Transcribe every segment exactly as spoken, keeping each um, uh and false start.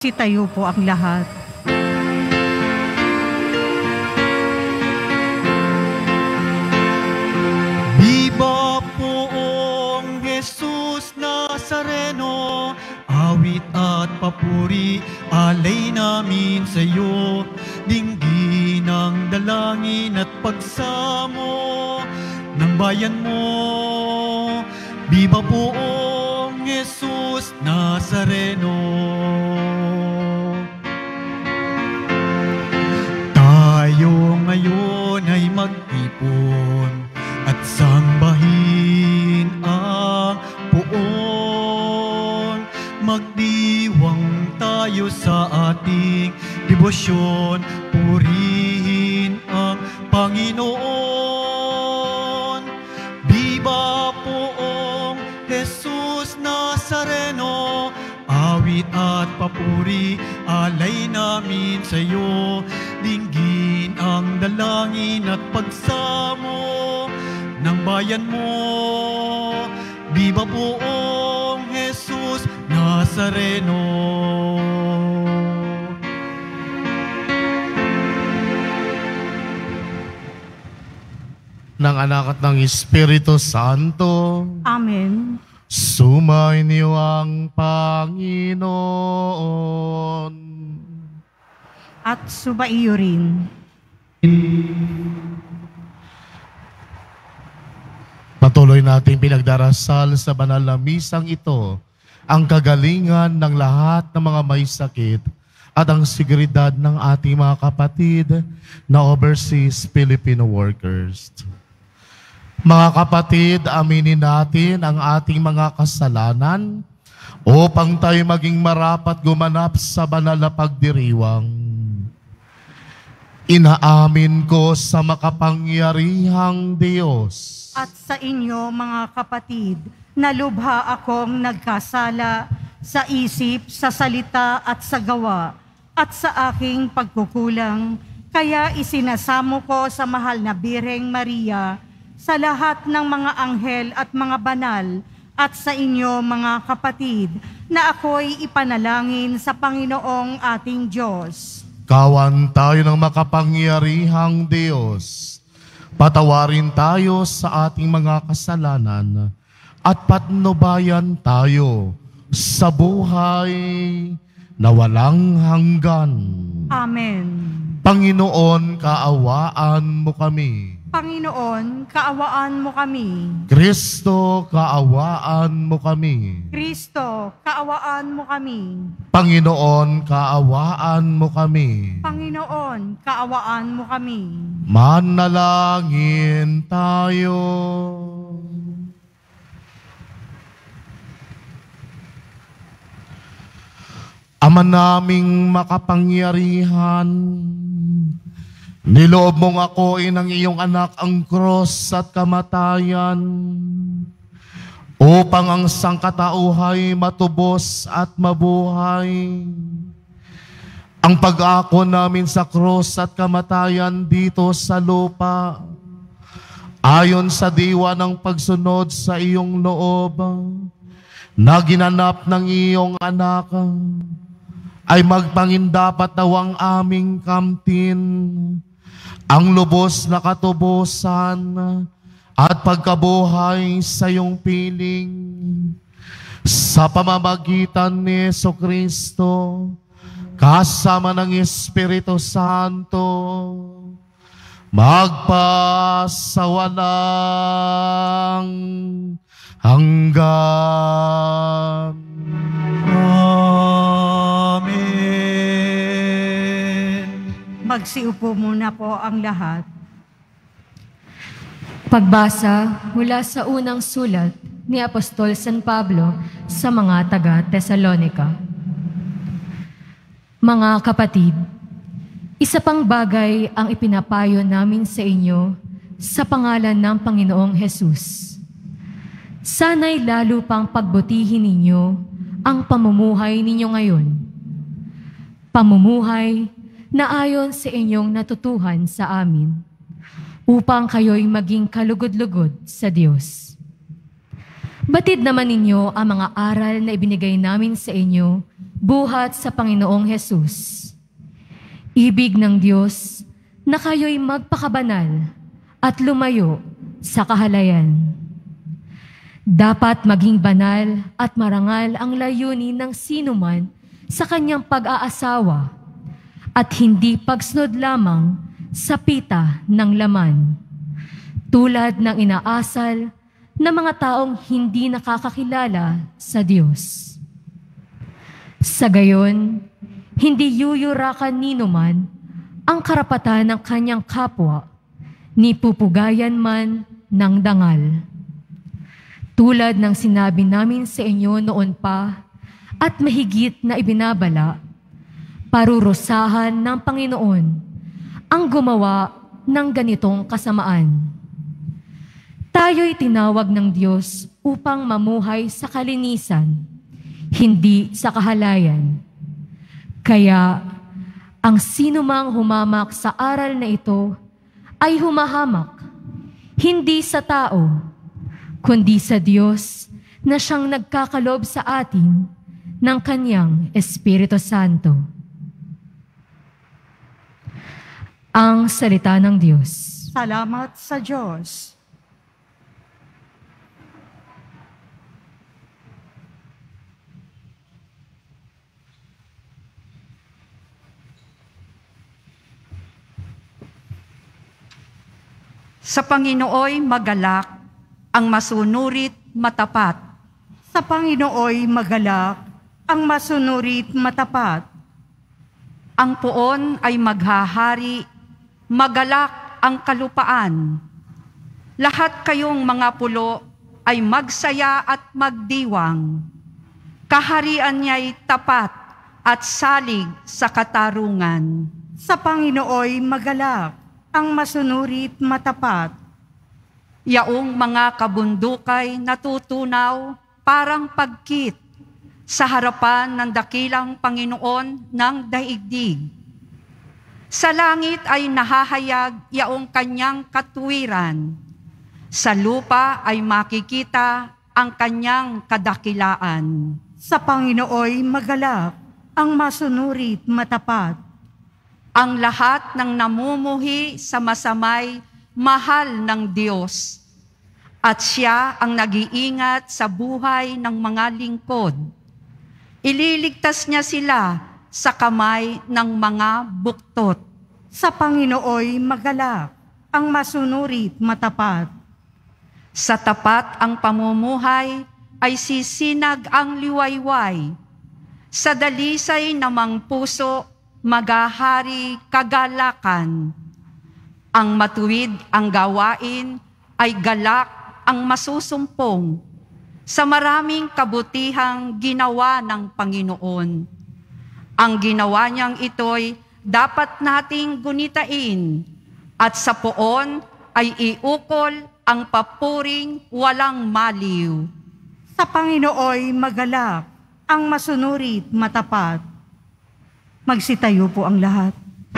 Magsitayo po ang lahat. Viva poong Jesus Nazareno, awit at papuri, alay namin sa iyo. Dinggin ang dalangin at pagsamo ng bayan mo. Viva poong Jesus Nazareno. Tayo ngayon ay magtipon at sambahin ang poon. Magdiwang tayo sa ating debosyon, purihin ang Panginoon. Viva poong Jesus Nazareno, awit at papuri, alay namin sa iyo. Dinggin ang dalangin at pagsamo ng bayan mo. Viva poong Jesus Nazareno. Ng Anak at ng Espiritu Santo. Amen. Sumainyo ang Panginoon. At sumaiyo rin. Patuloy nating pinagdarasal sa banal na misang ito ang kagalingan ng lahat ng mga may sakit at ang seguridad ng ating mga kapatid na overseas Filipino workers. Mga kapatid, aminin natin ang ating mga kasalanan upang tayo maging marapat gumanap sa banal na pagdiriwang. Inaamin ko sa makapangyarihang Diyos At sa inyo, mga kapatid, na lubha akong nagkasala sa isip, sa salita at sa gawa, at sa aking pagkukulang. Kaya isinasamo ko sa mahal na Birheng Maria, sa lahat ng mga anghel at mga banal, at sa inyo, mga kapatid, na ako'y ipanalangin sa Panginoong ating Diyos. Kawan tayo ng makapangyarihang Diyos. Patawarin tayo sa ating mga kasalanan at patnubayan tayo sa buhay na walang hanggan. Amen. Panginoon, kaawaan mo kami. Panginoon, kaawaan mo kami. Kristo, kaawaan mo kami. Kristo, kaawaan mo kami. Panginoon, kaawaan mo kami. Panginoon, kaawaan mo kami. Manalangin tayo. Ama naming makapangyarihan, niloob mong ako'y ng iyong anak ang cross at kamatayan upang ang sangkatauhay matubos at mabuhay. Ang pag-ako namin sa cross at kamatayan dito sa lupa, ayon sa diwa ng pagsunod sa iyong loob, na ginanap ng iyong anak, ay magpangindapat daw ang aming kamtin, ang lubos na katubusan at pagkabuhay sa iyong piling. Sa pamamagitan ni Jesucristo, kasama ng Espiritu Santo, magpasawalang hanggan. Amen. Magsiupo muna po ang lahat. Pagbasa mula sa unang sulat ni Apostol San Pablo sa mga taga-Tesalonica. Mga kapatid, isa pang bagay ang ipinapayo namin sa inyo sa pangalan ng Panginoong Hesus. Sana'y lalo pang pagbutihin ninyo ang pamumuhay ninyo ngayon. Pamumuhay na ayon sa inyong natutuhan sa amin, upang kayo'y maging kalugod-lugod sa Diyos. Batid naman ninyo ang mga aral na ibinigay namin sa inyo buhat sa Panginoong Hesus. Ibig ng Diyos na kayo'y magpakabanal at lumayo sa kahalayan. Dapat maging banal at marangal ang layunin ng sinuman sa kanyang pag-aasawa at hindi pagsunod lamang sa pita ng laman, tulad ng inaasal ng mga taong hindi nakakakilala sa Diyos. Sa gayon, hindi yuyurakan ninuman ang karapatan ng kanyang kapwa, ni pupugayan man ng dangal. Tulad ng sinabi namin sa inyo noon pa at mahigit na ibinabala, parurusahan ng Panginoon ang gumawa ng ganitong kasamaan. Tayo'y tinawag ng Diyos upang mamuhay sa kalinisan, hindi sa kahalayan. Kaya, ang sinumang humamak sa aral na ito ay humahamak, hindi sa tao, kundi sa Diyos na siyang nagkakalob sa atin ng Kanyang Espiritu Santo. Ang salita ng Diyos. Salamat sa Diyos. Sa Panginooy magalak, ang masunurit matapat. Sa Panginooy magalak, ang masunurit matapat. Ang puon ay maghahari, magalak ang kalupaan. Lahat kayong mga pulo ay magsaya at magdiwang. Kaharian niya'y tapat at salig sa katarungan. Sa Panginooy magalak, ang masunurit matapat. Yaong mga kabundukay natutunaw parang pagkit sa harapan ng dakilang Panginoon ng daigdig. Sa langit ay nahahayag yaong kanyang katuwiran. Sa lupa ay makikita ang kanyang kadakilaan. Sa Panginooy magalak, ang masunurit matapat. Ang lahat ng namumuhi sa masamay, mahal ng Diyos. At siya ang nag-iingat sa buhay ng mga lingkod. Ililigtas niya sila sa kamay ng mga buktot. Sa Panginooy magalak, ang masunurit matapat. Sa tapat ang pamumuhay ay sisinag ang liwayway. Sa dalisay namang puso, magahari kagalakan. Ang matuwid ang gawain ay galak ang masusumpong sa maraming kabutihang ginawa ng Panginoon. Ang ginawa niyang ito'y dapat nating gunitain at sa poon ay iukol ang papuring walang maliw. Sa Panginooy magalak, ang masunurit matapat. Magsitayo po ang lahat.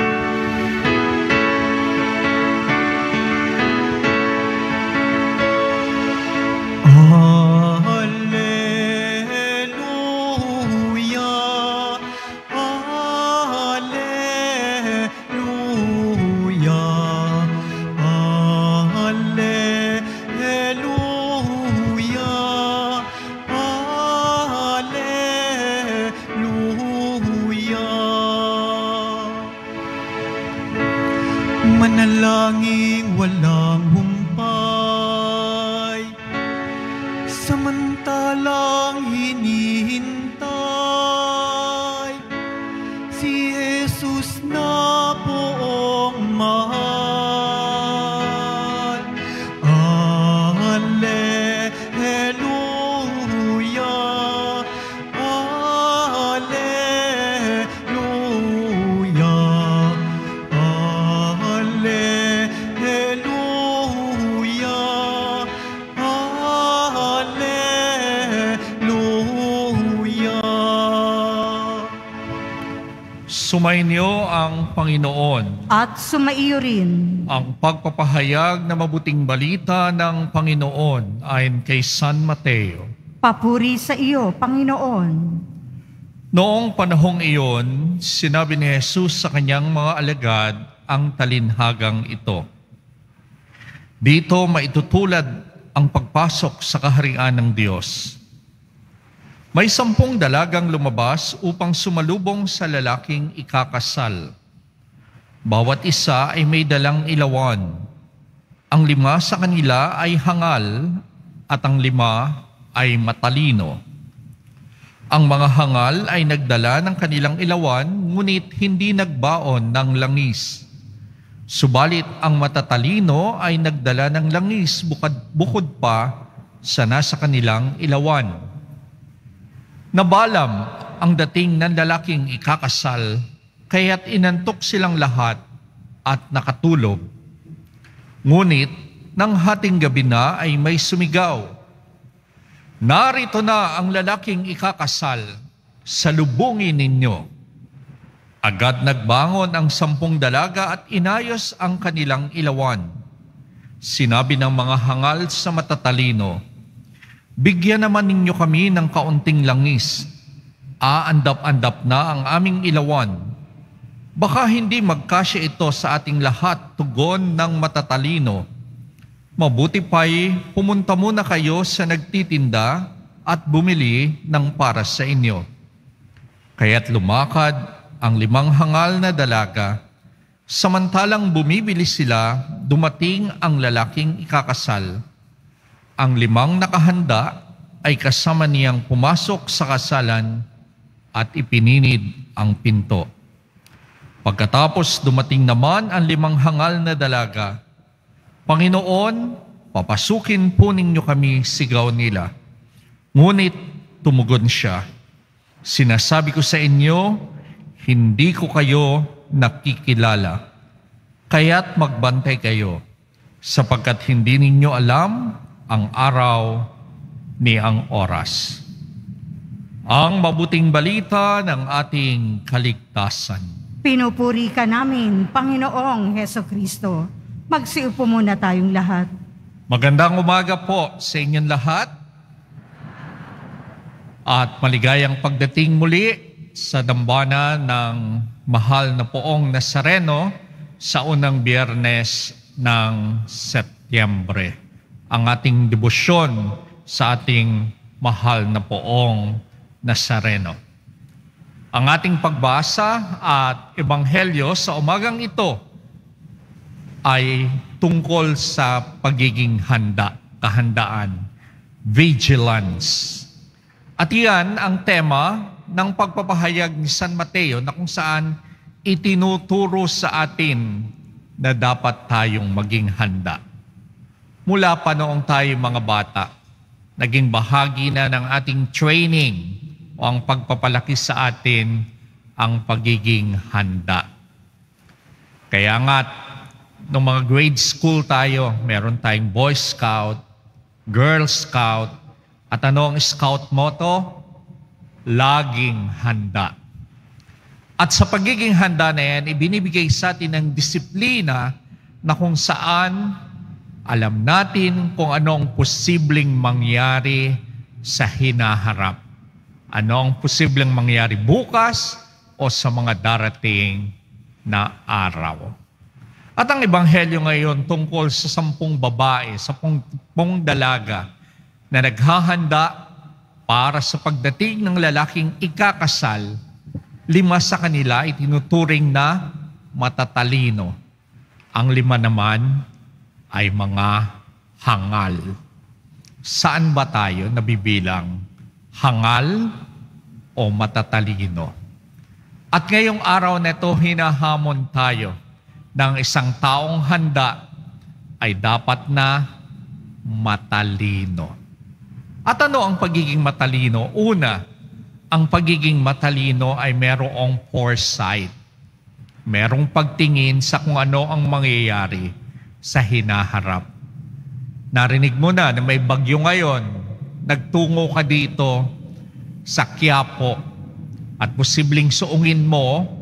Alleluia, Alleluia, Alleluia, Alleluia. Manalangin walang humpay, samantalang hinihintay si Jesus na poong mahal. Alleluia, Alleluia, Alleluia, Alleluia. Sumainyo ang Panginoon. At sumaiyo rin. Ang pagpapahayag na mabuting balita ng Panginoon ayon kay San Mateo. Papuri sa iyo, Panginoon. Noong panahong iyon, sinabi ni Jesus sa kanyang mga alagad ang talinhagang ito. Dito maitutulad ang pagpasok sa kaharian ng Diyos. May sampung dalagang lumabas upang sumalubong sa lalaking ikakasal. Bawat isa ay may dalang ilawan. Ang lima sa kanila ay hangal at ang lima ay matalino. Ang mga hangal ay nagdala ng kanilang ilawan, ngunit hindi nagbaon ng langis. Subalit ang matatalino ay nagdala ng langis bukod, bukod pa sa nasa kanilang ilawan. Nabalam ang dating ng lalaking ikakasal, kaya't inantok silang lahat at nakatulog. Ngunit nang hating gabi na ay may sumigaw, "Narito na ang lalaking ikakasal, salubungin ninyo." Agad nagbangon ang sampung dalaga at inayos ang kanilang ilawan. Sinabi ng mga hangal sa matatalino, "Bigyan naman ninyo kami ng kaunting langis. Aandap-andap na ang aming ilawan. Baka hindi magkasya ito sa ating lahat," tugon ng matatalino. "Mabuti pa'y pumunta muna kayo sa nagtitinda at bumili ng para sa inyo." Kaya't lumakad ang limang hangal na dalaga. Samantalang bumibili sila, dumating ang lalaking ikakasal. Ang limang nakahanda ay kasama niyang pumasok sa kasalan at ipininid ang pinto. Pagkatapos dumating naman ang limang hangal na dalaga. "Panginoon, papasukin po ninyo kami," sigaw nila. Ngunit tumugon siya, "Sinasabi ko sa inyo, hindi ko kayo nakikilala. Kaya't magbantay kayo, sapagkat hindi ninyo alam ang araw ni ang oras." Ang mabuting balita ng ating kaligtasan. Pinupuri ka namin, Panginoong Hesukristo. Magsiupo muna tayong lahat. Magandang umaga po sa inyong lahat at maligayang pagdating muli sa dambana ng mahal na poong Nazareno sa unang biyernes ng Setyembre. Ang ating debosyon sa ating mahal na poong Nazareno. Ang ating pagbasa at ebanghelyo sa umagang ito ay tungkol sa pagiging handa, kahandaan, vigilance. At iyan ang tema ng pagpapahayag ni San Mateo na kung saan itinuturo sa atin na dapat tayong maging handa. Mula pa noong tayo mga bata, naging bahagi na ng ating training o ang pagpapalaki sa atin ang pagiging handa. Kaya nga, nung mga grade school tayo, meron tayong Boy Scout, Girl Scout, at ano ang Scout motto? Laging handa. At sa pagiging handa na yan, ibinibigay sa atin ng disiplina na kung saan alam natin kung ano ang posibleng mangyari sa hinaharap. Ano ang posibleng mangyari bukas o sa mga darating na araw. At ang ebanghelyo ngayon tungkol sa sampung babae, sampung dalaga na naghahanda para sa pagdating ng lalaking ikakasal. Lima sa kanila ay tinuturing na matatalino. Ang lima naman ay mga hangal. Saan ba tayo nabibilang? Hangal o matatalino? At ngayong araw na ito, hinahamon tayo ng isang taong handa ay dapat na matalino. At ano ang pagiging matalino? Una, ang pagiging matalino ay merong foresight. Merong pagtingin sa kung ano ang mangyayari sa hinaharap. Narinig mo na na may bagyo ngayon, nagtungo ka dito sa Quiapo at posibleng suungin mo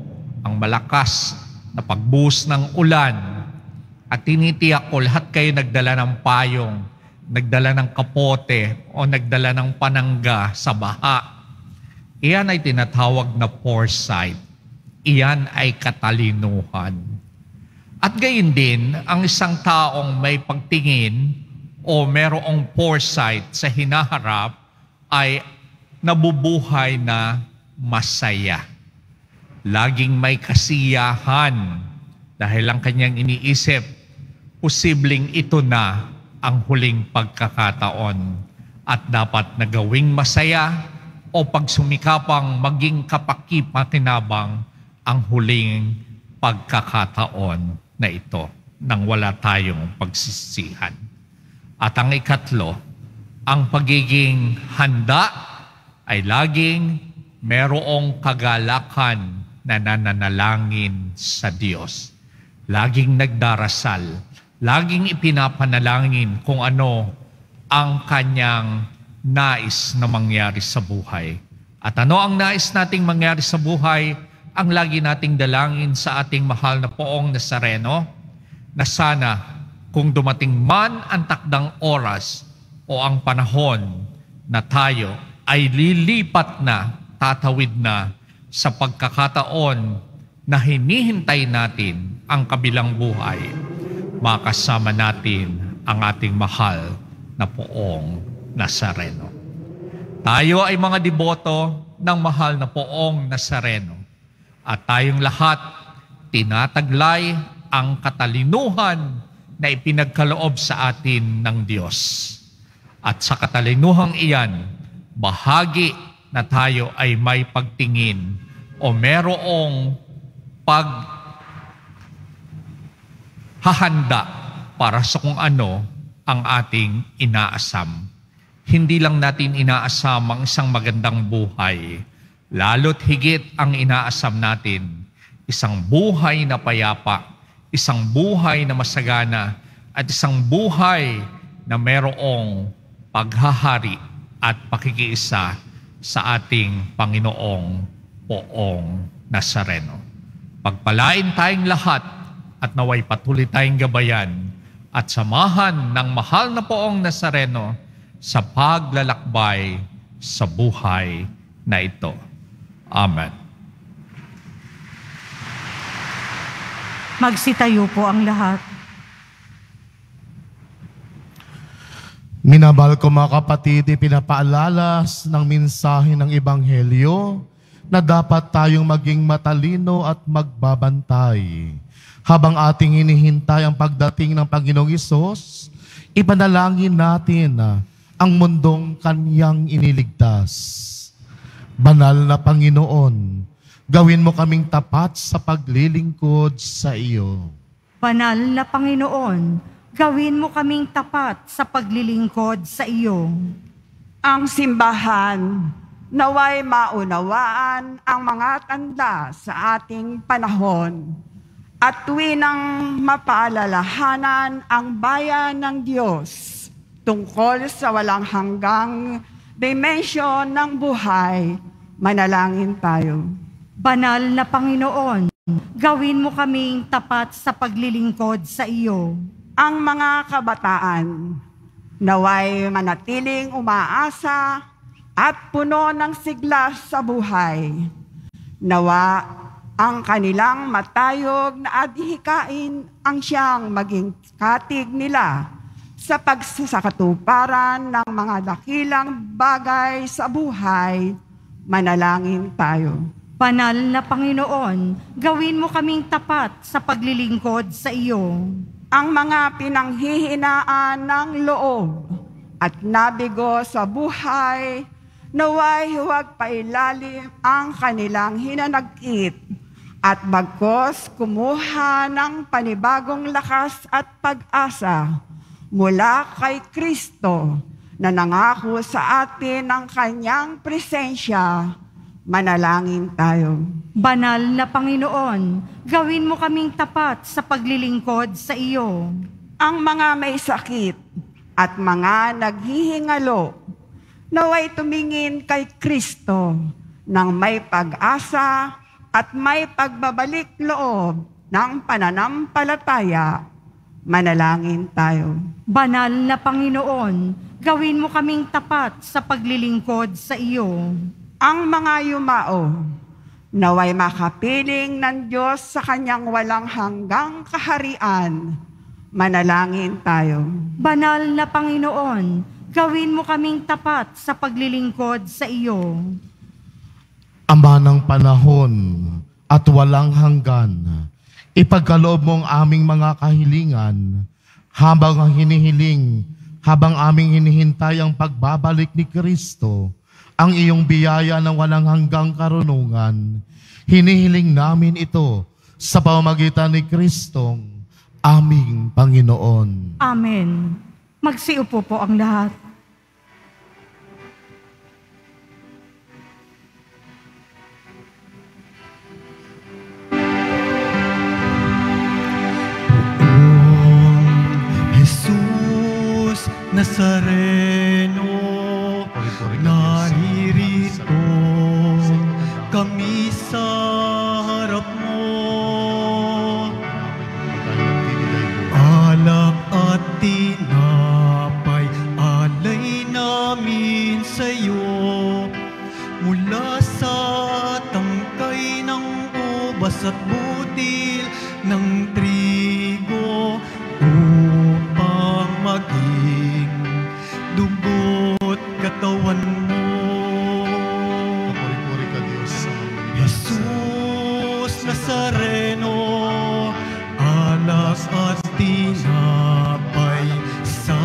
ang malakas na pagbuhos ng ulan, at tinitiyak ko lahat kayo nagdala ng payong, nagdala ng kapote, o nagdala ng panangga sa baha. Iyan ay tinatawag na foresight. Iyan ay katalinuhan. At gayon din, ang isang taong may pagtingin o merong foresight sa hinaharap ay nabubuhay na masaya. Laging may kasiyahan dahil ang kanyang iniisip, posibleng ito na ang huling pagkakataon at dapat na gawing masaya o pagsumikapang maging kapakipakinabang ang huling pagkakataon na ito nang wala tayong pagsisihan. At ang ikatlo, ang pagiging handa ay laging merong kagalakan na nananalangin sa Diyos. Laging nagdarasal, laging ipinapanalangin kung ano ang kanyang nais na mangyari sa buhay. At ano ang nais nating mangyari sa buhay? Ang lagi nating dalangin sa ating mahal na Poong Nazareno, na sana kung dumating man ang takdang oras o ang panahon na tayo ay lilipat na, tatawid na sa pagkakataon na hinihintay natin ang kabilang buhay, makasama natin ang ating mahal na Poong Nazareno. Tayo ay mga deboto ng mahal na Poong Nazareno at tayong lahat tinataglay ang katalinuhan na ipinagkaloob sa atin ng Diyos. At sa katalinuhang iyan, bahagi na tayo ay may pagtingin o merong paghahanda para sa kung ano ang ating inaasam. Hindi lang natin inaasam ang isang magandang buhay, lalo't higit ang inaasam natin, isang buhay na payapa, isang buhay na masagana, at isang buhay na merong paghahari at pakikiisa sa ating Panginoong Poong Nazareno. Pagpalain tayong lahat at naway patuloy tayong gabayan at samahan ng mahal na Poong Nazareno sa paglalakbay sa buhay na ito. Amen. Magsitayo po ang lahat. Minabal ko mga kapatid, ipinapaalalas ng mensahe ng Ebanghelyo na dapat tayong maging matalino at magbabantay. Habang ating hinihintay ang pagdating ng Panginoong Hesus, ipanalangin natin ang mundong Kanyang iniligtas. Banal na Panginoon, gawin mo kaming tapat sa paglilingkod sa iyo. Banal na Panginoon, gawin mo kaming tapat sa paglilingkod sa iyo. Ang simbahan, naway maunawaan ang mga tanda sa ating panahon at tuwinang mapaalalahanan ang bayan ng Diyos tungkol sa walang hanggang dimensyon ng buhay. Manalangin tayo. Banal na Panginoon, gawin mo kaming tapat sa paglilingkod sa iyo. Ang mga kabataan, naway manatiling umaasa at puno ng sigla sa buhay. Nawa ang kanilang matayog na adhikain ang siyang maging katig nila sa pagsasakatuparan ng mga dakilang bagay sa buhay. Manalangin tayo. Banal na Panginoon, gawin mo kaming tapat sa paglilingkod sa iyo. Ang mga pinanghihinaan ng loob at nabigo sa buhay, naway huwag pailalim ang kanilang hinanagkit at bagkos kumuha ng panibagong lakas at pag-asa mula kay Kristo na nangako sa atin ng kanyang presensya. Manalangin tayo. Banal na Panginoon, gawin mo kaming tapat sa paglilingkod sa iyo. Ang mga may sakit at mga naghihingalo, naway tumingin kay Kristo nang may pag-asa at may pagbabalik loob ng pananampalataya, manalangin tayo. Banal na Panginoon, gawin mo kaming tapat sa paglilingkod sa iyo. Ang mga yumao, naway makapiling ng Diyos sa kanyang walang hanggang kaharian, manalangin tayo. Banal na Panginoon, gawin mo kaming tapat sa paglilingkod sa iyo. Ama ng panahon at walang hanggan, ipagkaloob mo ang aming mga kahilingan habang ang hinihiling, habang aming hinihintay ang pagbabalik ni Kristo, ang iyong biyaya ng walang hanggang karunungan. Hinihiling namin ito sa pamamagitan ni Kristong aming Panginoon. Amen. Magsiupo po ang lahat. Jesus Nazareno, naririto kami sa harap mo. Alak at tinapay, alay namin sa'yo. Mula sa tangkay ng ubas at butil ng trigo, upang maging dugo't katawan mo. Puri-puri ka, Diyos. Jesus Nazareno, alas at tinapay sa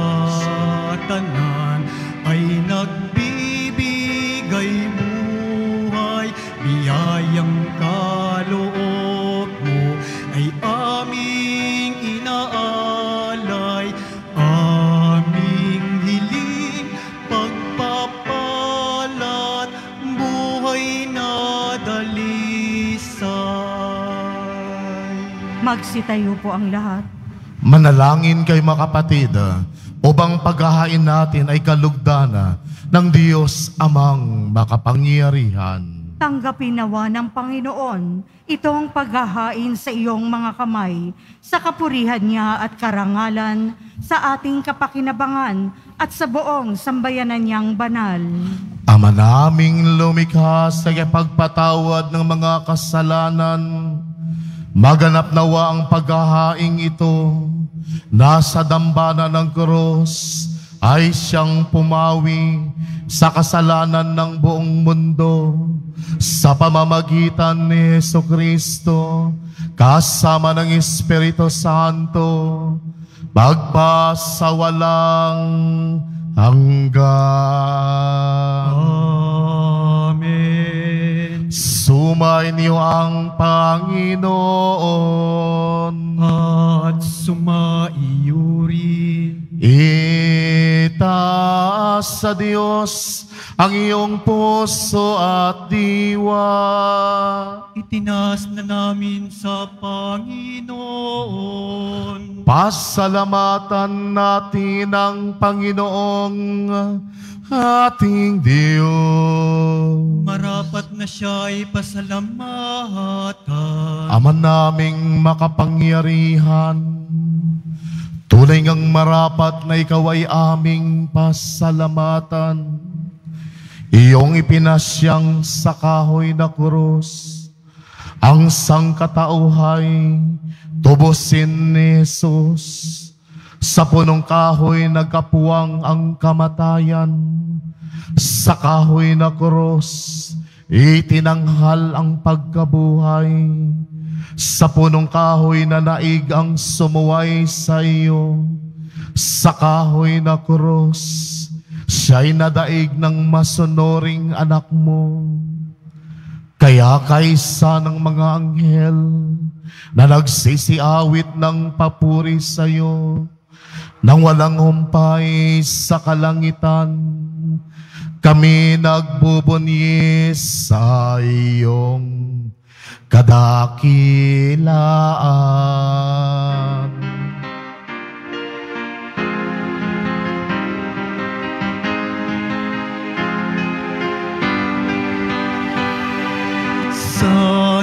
tanan ay nagbibigay buhay. Biyayang kaloob mo ay aming inaalay, aming hiling pagpapalat, buhay na dalisay. Magsitayo po ang lahat. Manalangin kayo mga kapatid, upang paghahain natin ay kalugdana ng Diyos amang makapangyarihan. Tanggapin nawa ng Panginoon itong paghahain sa iyong mga kamay, sa kapurihan niya at karangalan, sa ating kapakinabangan at sa buong sambayanan niyang banal. Ama naming lumikha sa pagpatawad ng mga kasalanan, maganap nawa ang paghahaing ito. Nasa dambana ng krus ay siyang pumawi sa kasalanan ng buong mundo. Sa pamamagitan ni Jesucristo, kasama ng Espiritu Santo, magpasawalang hanggan. Amen. Sumayin niyo ang Panginoon At sumaiyo rin. Itaas sa Diyos ang iyong puso at diwa. Itinaas na namin sa Panginoon. Pasalamatan natin ang Panginoong ating Diyos. Marapat na siya'y pasalamatan. Ama naming makapangyarihan, tunay ngang marapat na ikaw ay aming pasalamatan. Iyong ipinasyang sa kahoy na krus, ang sangkatauhay, tubusin ni Jesus. Sa punong kahoy nagkapuwang ang kamatayan, sa kahoy na krus, itinanghal ang pagkabuhay. Sa punong kahoy na naig ang sumuway sa iyo, sa kahoy na krus, siya'y nadaig ng masunuring anak mo. Kaya kaysa ng mga anghel na nagsisiawit ng papuri sa iyo, nang walang humpay sa kalangitan, kami nagbubunyi sa iyong kadakilaan. Sa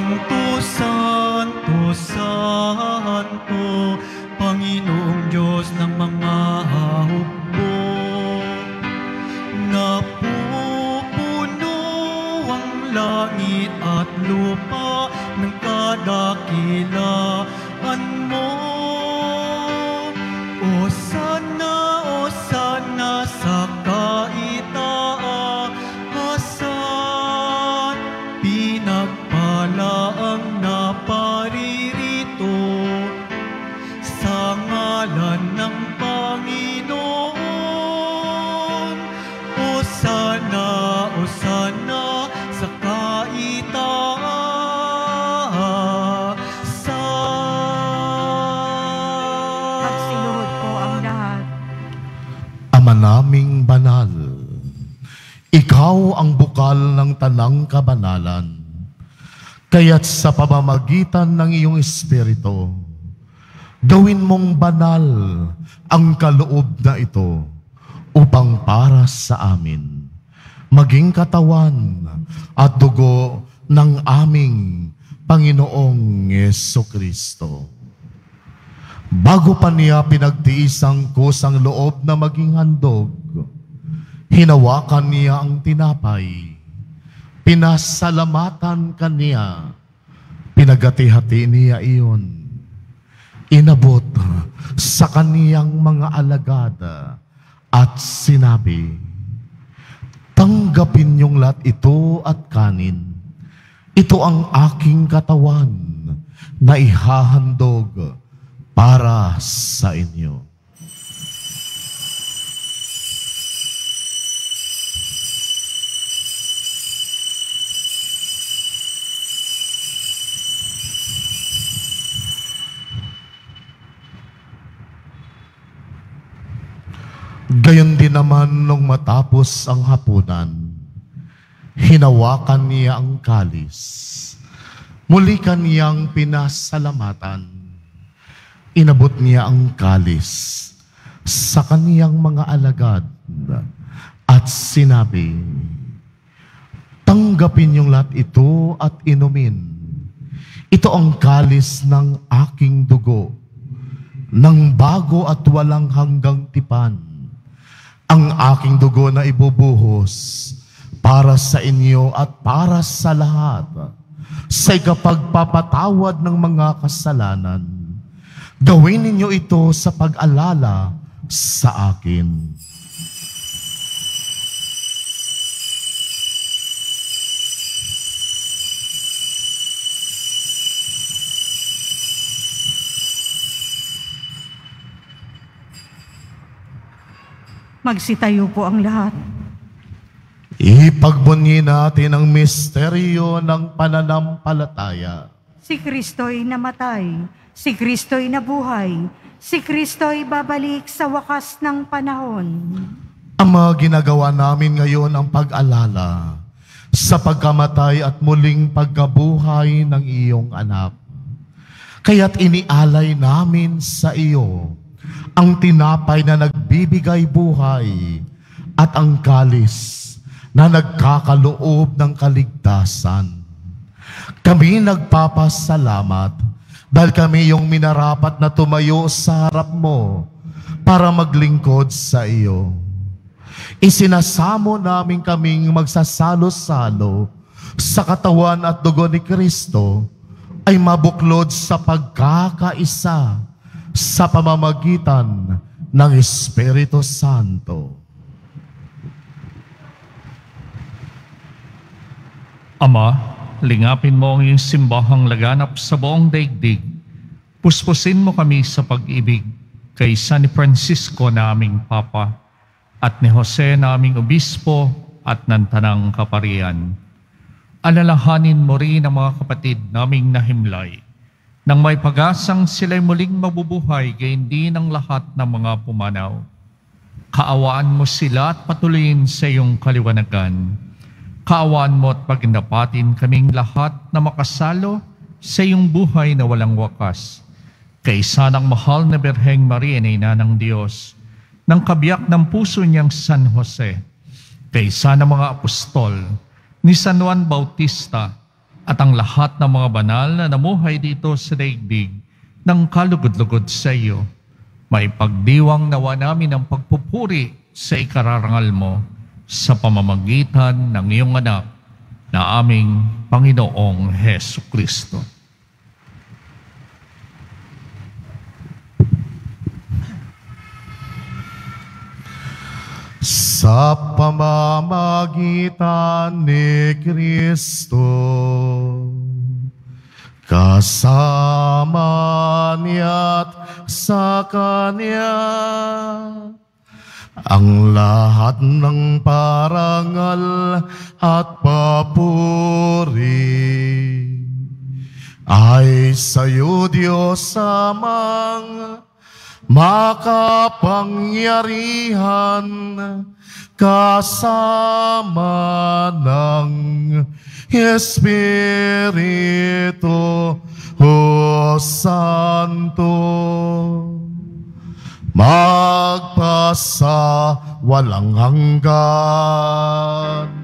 kadakilaan mo. O sana, o sana sa kaitaasan, pinagpala ang naparirito sa ngalan ng Panginoon. O sana, o sana sa kaitaasan. Magsiluhod po ang lahat. Ama naming banal, ikaw ang bukal ng tanang kabanalan. Kaya't sa pamamagitan ng iyong Espiritu, gawin mong banal ang kaloob na ito upang para sa amin maging katawan at dugo ng aming Panginoong Yesukristo. Bago pa niya pinagtiis ang kusang loob na maging handog, hinawakan niya ang tinapay, pinasalamatan kaniya, pinagati-hati niya iyon, inabot sa kaniyang mga alagad at sinabi, tanggapin niyong lahat ito at kanin. Ito ang aking katawan na ihahandog para sa inyo. Gayon din naman nung matapos ang hapunan, hinawakan niya ang kalis. Muli kaniyang pinasalamatan. Inabot niya ang kalis sa kaniyang mga alagad at sinabi, tanggapin niyong lahat ito at inumin. Ito ang kalis ng aking dugo, ng bago at walang hanggang tipan. Ang aking dugo na ibubuhos para sa inyo at para sa lahat sa ikapagpapatawad ng mga kasalanan. Gawin ninyo ito sa pag-alala sa akin. Magsitayo po ang lahat. Ipagbunyi natin ang misteryo ng pananampalataya. Si Kristo'y namatay, si Kristo'y nabuhay, si Kristo'y babalik sa wakas ng panahon. Ama, ginagawa namin ngayon ang pag-alala sa pagkamatay at muling pagkabuhay ng iyong anak. Kaya't inialay namin sa iyo ang tinapay na nagbibigay buhay at ang kalis na nagkakaloob ng kaligtasan. Kami nagpapasalamat dahil kami yung minarapat na tumayo sa harap mo para maglingkod sa iyo. Isinasamo namin kaming magsasalo-salo sa katawan at dugo ni Kristo ay mabuklod sa pagkakaisa sa pamamagitan ng Espiritu Santo. Ama, lingapin mo ang iyong simbahang laganap sa buong daigdig. Puspusin mo kami sa pag-ibig kay San Francisco na aming Papa at ni Jose na aming Obispo at ng Tanang Kaparian. Alalahanin mo rin ang mga kapatid naming nahimlay nang may pag-asang sila'y muling mabubuhay gayon din ang lahat ng mga pumanaw. Kaawaan mo sila at patuloyin sa iyong kaliwanagan. Kaawaan mo at pagindapatin kaming lahat na makasalo sa iyong buhay na walang wakas. Kaysa ng mahal na Birheng Maria na Ina ng Diyos, ng kabiyak ng puso niyang San Jose, kaysa ng mga apostol, ni San Juan Bautista, at ang lahat ng mga banal na namuhay dito sa daigdig ng kalugod-lugod sa iyo, may pagdiwang nawa namin ang pagpupuri sa ikararangal mo sa pamamagitan ng iyong anak na aming Panginoong Hesukristo. sa pamamagitan ni Kristo. Kasama niya't sa Kanya ang lahat ng parangal at papuri ay sa iyo, Diyos amang makapangyarihan, kasama ng Espiritu o Santo, magpasa walang hanggan.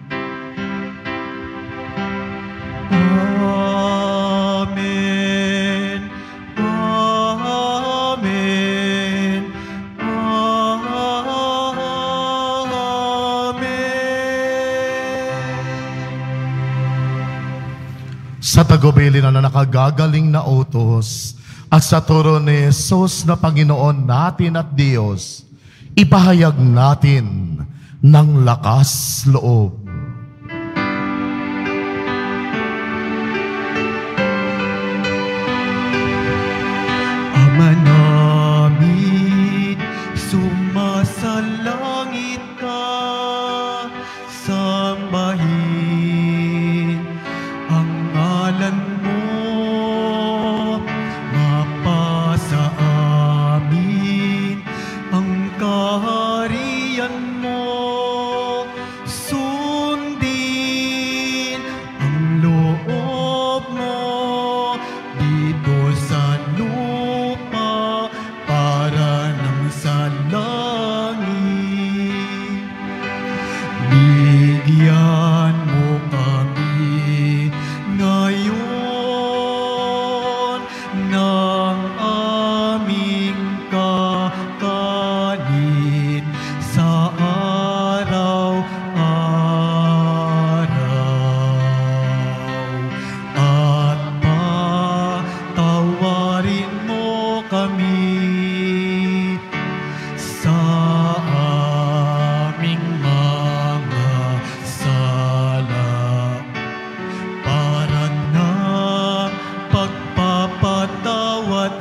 Amen. Amen. Sa tagubilin na nakagagaling na utos at sa turo ni Jesus na Panginoon natin at Diyos, ipahayag natin ng lakas loob. Ama namin, sumasalangit ka, sambahin ang ngalan mo, mapasa amin ang kaharian mo, sundin ang loob mo dito sa lupa para nang sa langit. Bigyan mo kami ngayon ng aming kakanin sa araw-araw, at patawarin mo kami sa aming mga sala, para na pagpapatawad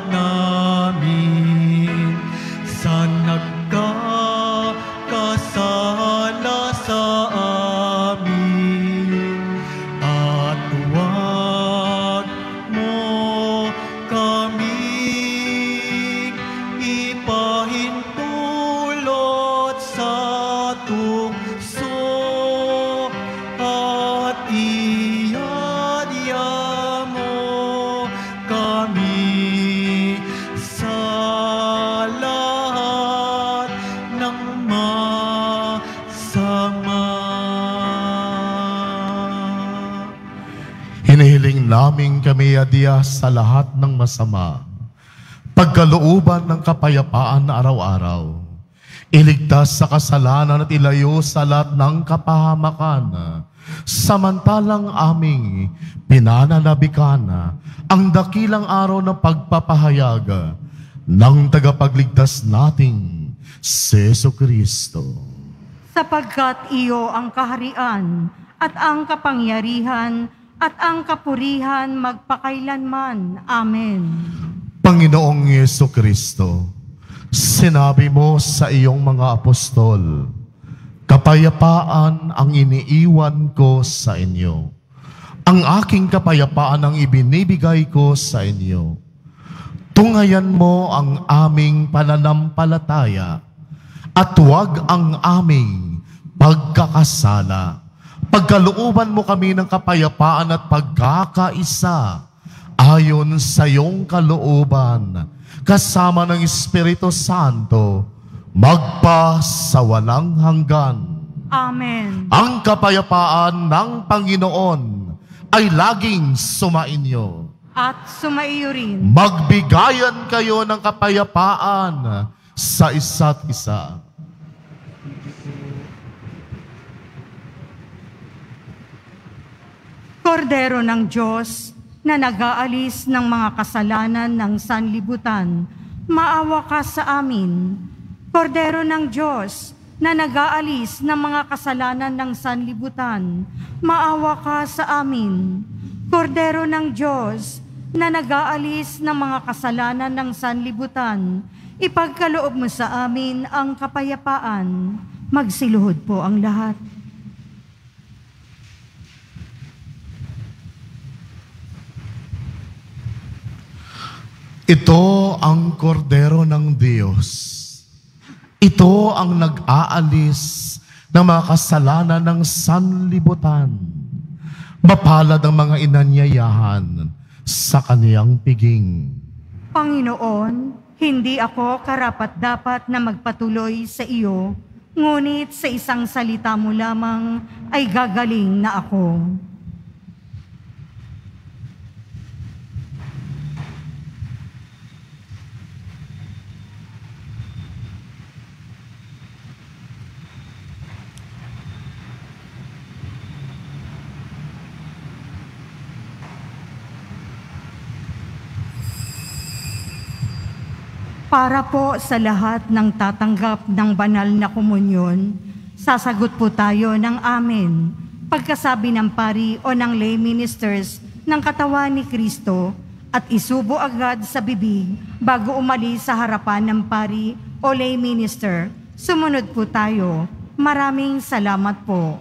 namin sa nagkakasala sa amin, at huwag mo kaming ipahintulot sa tukso, at iadya mo kami sa lahat ng masama. Hinihiling namin kami adya sa lahat ng masama, pagkalooban ng kapayapaan na araw-araw, iligtas sa kasalanan at ilayo sa lahat ng kapahamakan, samantalang aming pinananabikan ang dakilang araw ng pagpapahayag ng tagapagligtas nating si Jesucristo. Sapagkat iyo ang kaharian at ang kapangyarihan at ang kapurihan magpakailanman. Amen. Panginoong Jesucristo, sinabi mo sa iyong mga apostol, kapayapaan ang iniiwan ko sa inyo. Ang aking kapayapaan ang ibinibigay ko sa inyo. Tungayan mo ang aming pananampalataya at huwag ang aming pagkakasala. Pagkalooban mo kami ng kapayapaan at pagkakaisa ayon sa iyong kalooban, kasama ng Espiritu Santo, magpa sa walang hanggan. Amen. Ang kapayapaan ng Panginoon ay laging sumainyo. At sumaiyo rin. Magbigayan kayo ng kapayapaan sa isa't isa. Kordero ng Diyos na nag-aalis ng mga kasalanan ng sanlibutan, maawa ka sa amin. Kordero ng Diyos na nag-aalis ng mga kasalanan ng sanlibutan, maawa ka sa amin. Kordero ng Diyos, na nag-aalis ng mga kasalanan ng sanlibutan, ipagkaloob mo sa amin ang kapayapaan. Magsiluhod po ang lahat. Ito ang kordero ng Diyos. Ito ang nag-aalis ng mga kasalanan ng sanlibutan. Mapalad ang mga inanyayahan sa kaniyang piging. Panginoon, hindi ako karapat-dapat na magpatuloy sa iyo, ngunit sa isang salita mo lamang ay gagaling na ako. Para po sa lahat ng tatanggap ng banal na komunyon, sasagot po tayo ng amen. Pagkasabi ng pari o ng lay ministers ng katawan ni Kristo at isubo agad sa bibig bago umalis sa harapan ng pari o lay minister. Sumunod po tayo. Maraming salamat po.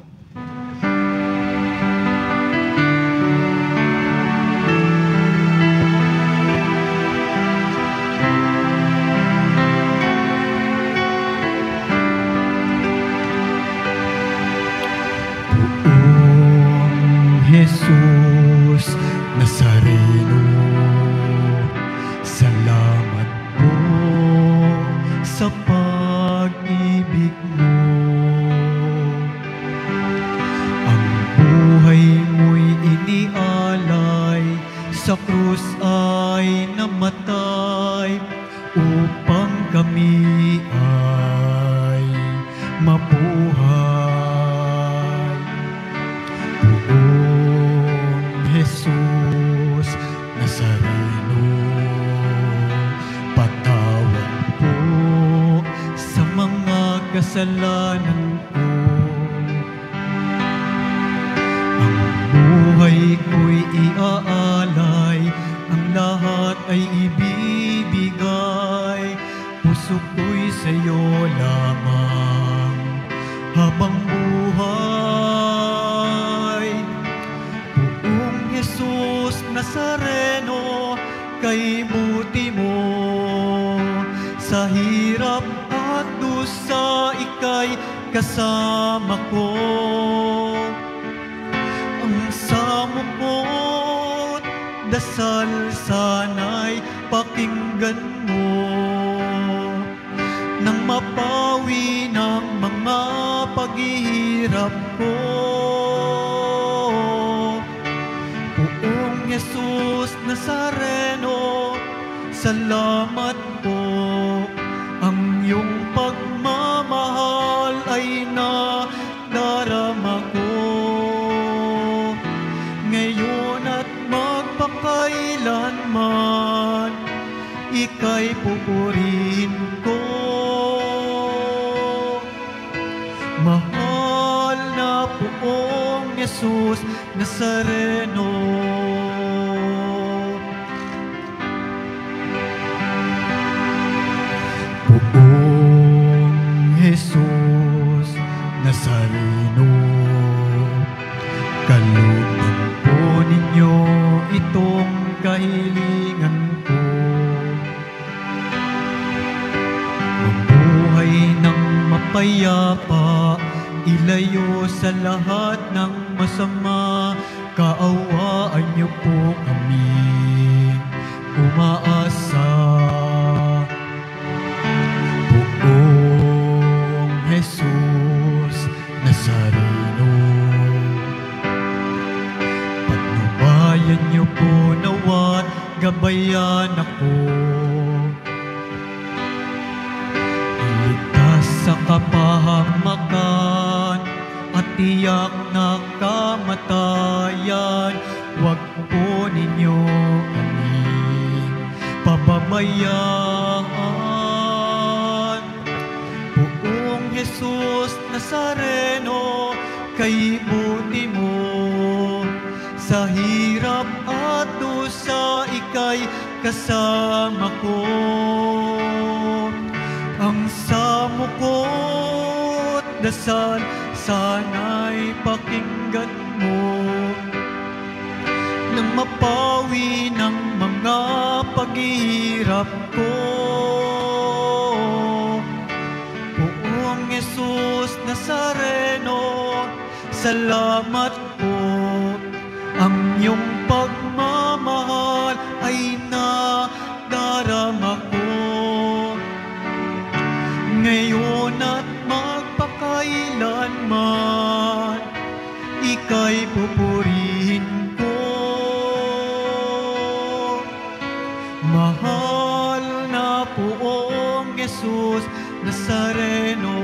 Jesus Nazareno, salamat po sa pag-ibig mo. Ang buhay mo'y inialay, sa krus ay namatay, upang kami ay mabuhay. Jesus Nazareno, patawad po sa mga kasalanan ko. Ang buhay ko'y iaalay, ang lahat ay ibibigay. Puso ko'y sa'yo lamang habang buhay. Jesus Nazareno, kay buti mo, sa hirap at dusa ika'y kasama ko. Ang samo ko't dasal sana'y pakinggan mo, nang mapawi ng mga paghihirap ko. Jesus Nazareno, salamat po. Ang iyong pagmamahal ay nadarama ko. Ngayon at magpakailanman, ika'y pupurihin ko. Mahal na poong Jesus Nazareno, Jesus Nazareno, kalooban po ninyo itong kahilingan ko. Mabuhay ng mapayapa, ilayo sa lahat ng masama. Kaawaan niyo po kami umaasa. Jesus Nazareno, patnubayan niyo po nawat gabayan ako. Iligtas sa kapahamakan at tiyak na kamatayan. Huwag po ninyo kami pababayaan. Jesus Nazareno, kay buti mo. Sa hirap at dusa, ika'y kasama ko. Ang samo ko't dasal, sana'y pakinggan mo. Nang mapawi ng mga paghihirap ko. Poong Jesus Nazareno, salamat po. Ang iyong pagmamahal ay nadarama ko. Ngayon at magpakailanman, ika'y pupurihin ko. Mahal na Poong Jesus Nazareno.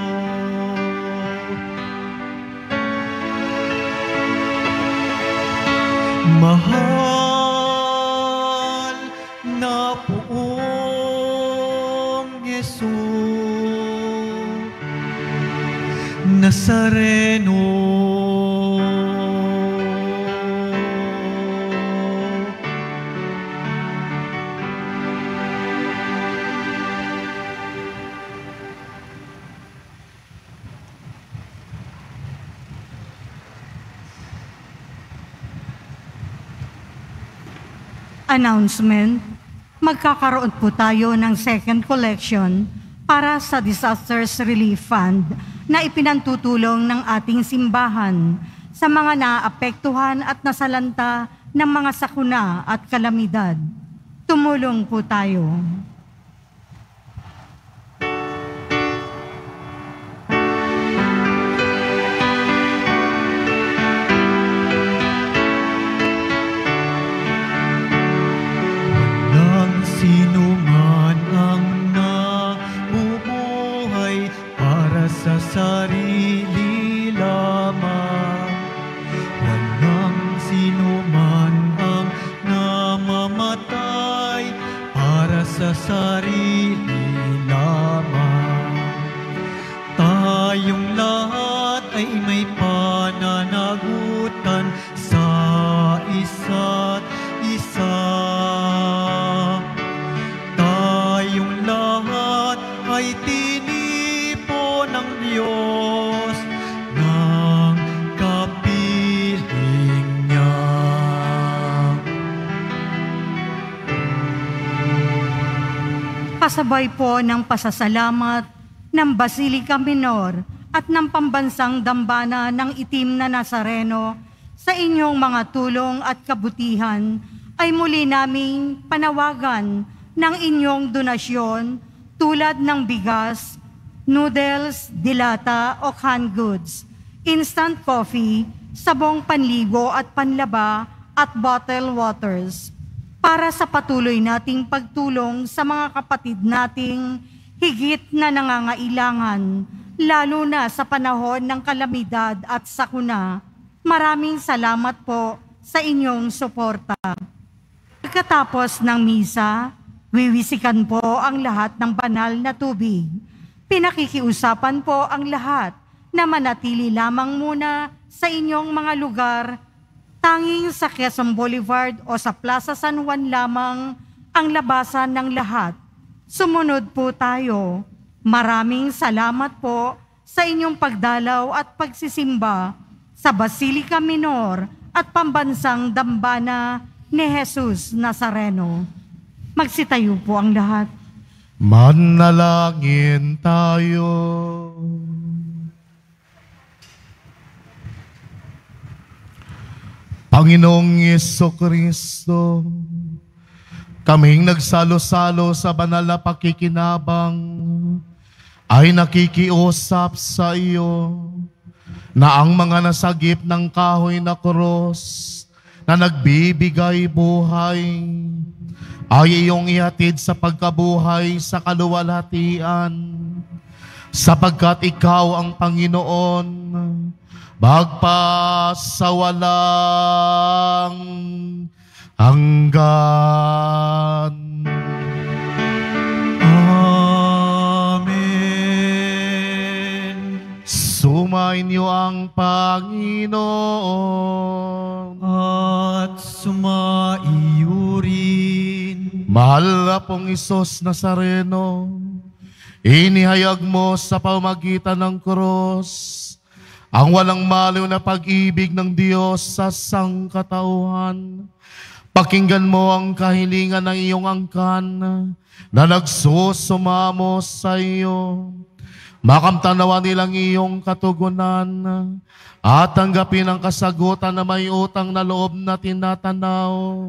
Mahal na Poong Jesus Nazareno. Announcement, magkakaroon po tayo ng second collection para sa Disasters Relief Fund na ipinantutulong ng ating simbahan sa mga naapektuhan at nasalanta ng mga sakuna at kalamidad. Tumulong po tayo. Sino man ang nabubuhay para sa sarili lamang. Walang sino man ang namamatay para sa sarili lamang. Tayong lahat ay may pananagutan sa isa't isa. Ay tinipo ng Diyos ng kapiling niya. Kasabay po ng pasasalamat ng Basilica Minor at ng Pambansang Dambana ng Itim na Nazareno sa inyong mga tulong at kabutihan, ay muli naming panawagan ng inyong donasyon tulad ng bigas, noodles, dilata o canned goods, instant coffee, sabong panligo at panlaba at bottled waters para sa patuloy nating pagtulong sa mga kapatid nating higit na nangangailangan, lalo na sa panahon ng kalamidad at sakuna. Maraming salamat po sa inyong suporta. Pagkatapos ng misa, wiwisikan po ang lahat ng banal na tubig. Pinakikiusapan po ang lahat na manatili lamang muna sa inyong mga lugar. Tanging sa Quezon Boulevard o sa Plaza San Juan lamang ang labasan ng lahat. Sumunod po tayo. Maraming salamat po sa inyong pagdalaw at pagsisimba sa Basilica Minor at Pambansang Dambana ni Jesus Nazareno. Magsitayo po ang lahat. Manalangin tayo. Panginoong Jesucristo, kaming nagsalo-salo sa banal na pakikinabang, ay nakikiusap sa iyo na ang mga nasagip ng kahoy na krus na nagbibigay buhay ay iyong ihatid sa pagkabuhay sa kaluwalhatian, sapagkat ikaw ang Panginoon, magpasawalang hanggan. Amen. ang Panginoon. At sumaiyo rin. Mahal na pong Isos Nazareno, inihayag mo sa pamagitan ng krus ang walang maliw na pag-ibig ng Diyos sa sangkatauhan. Pakinggan mo ang kahilingan ng iyong angkan na nagsusumamo sa iyo. Makamtanawa nilang iyong katugunan at tanggapin ang kasagutan na may utang na loob na tinatanaw.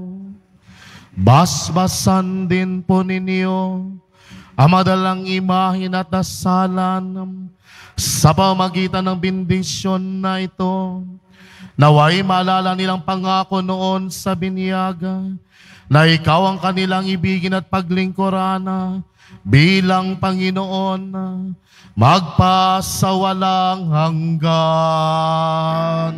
Basbasan din po ninyo ang madalang imahin at dasalan sa pamagitan ng bendisyon na ito. Naway maalala nilang pangako noon sa binyaga na ikaw ang kanilang ibigin at paglingkuran bilang Panginoon magpasawalang hanggan.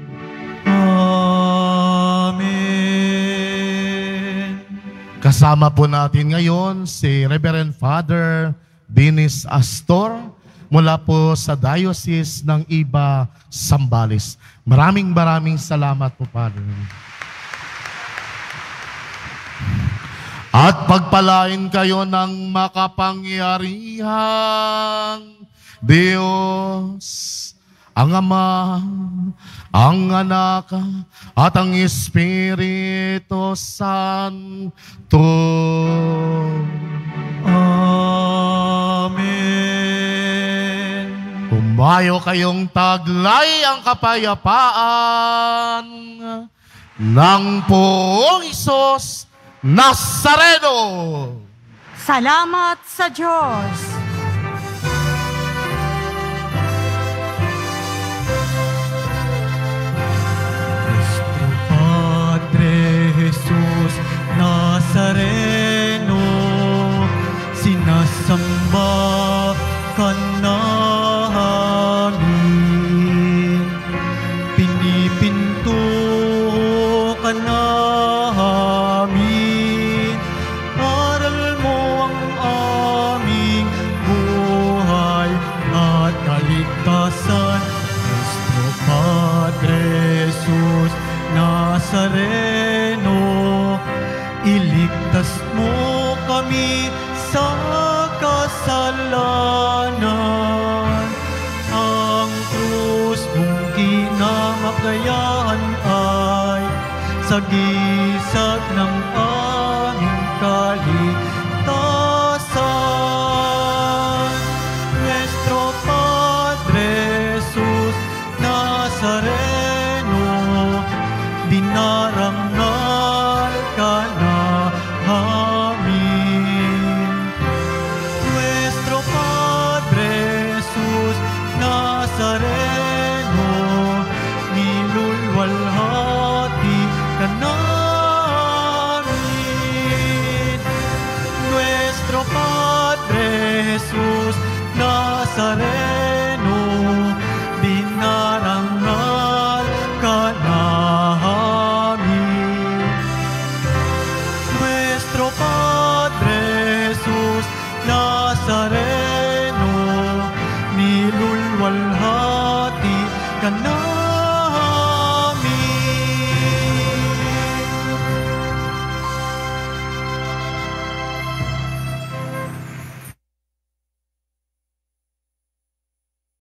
Amen. Kasama po natin ngayon si Reverend Father Dennis Astor mula po sa Diocese ng Iba, Zambales. Maraming maraming salamat po, Father. At pagpalain kayo ng makapangyarihang Diyos, ang Ama, ang Anak, at ang Espiritu Santo. Amen. Humayo kayong taglay ang kapayapaan ng Poong Isos Nazareno. Salamat sa Diyos. Padre Jesus Nazareno, sinasamba ka namin, pinipinto ka namin, aral mo ang aming buhay at kaligtasan. Nuestro Padre Jesus Nazareno, iligtas mo kami sa kasalanan. Ang krus mong kinamatayan ay sagisag ng aming kaligtasan. Nuestro Padre Jesus Nazareno, dinarangal ka namin. Nuestro Padre Jesus Nazareno, nilulwalhati ka namin. Nuestro Padre Jesus Nazareno, dinarangal ka namin. Nuestro Padre